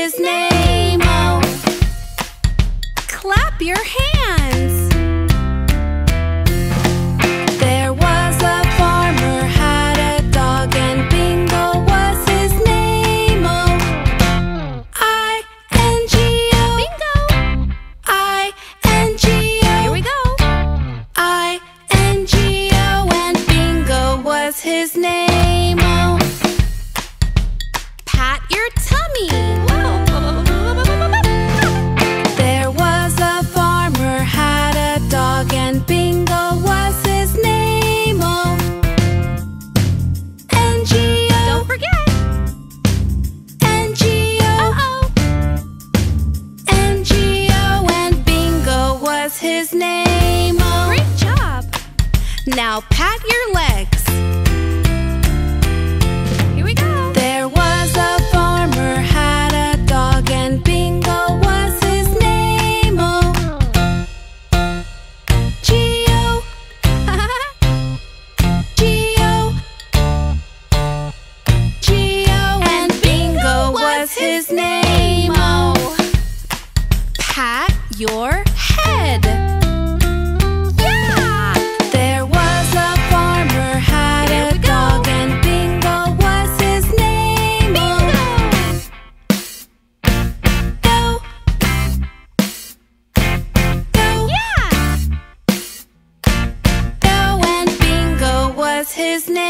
his name. Oh, clap your hands. There was a farmer had a dog, and Bingo was his name. Oh, I-N-G-O. Bingo. I-N-G-O. Here we go. I-N-G-O, and Bingo was his name. Oh, pat your tummy. There was a farmer had a dog, and Bingo was his name. Oh, N-G-O. Don't forget. N-G-O. Uh-oh. N-G-O, and Bingo was his name. Oh, great job. Now pat your legs. Here we go. There was a farmer had a dog, and Bingo was his name. Oh, G-O. G-O. G-O, and Bingo was his name. Oh, pat your head. Yeah! There was a farmer had a dog, and Bingo was his name. Bingo! Go! Go! Yeah! Go, and Bingo was his name.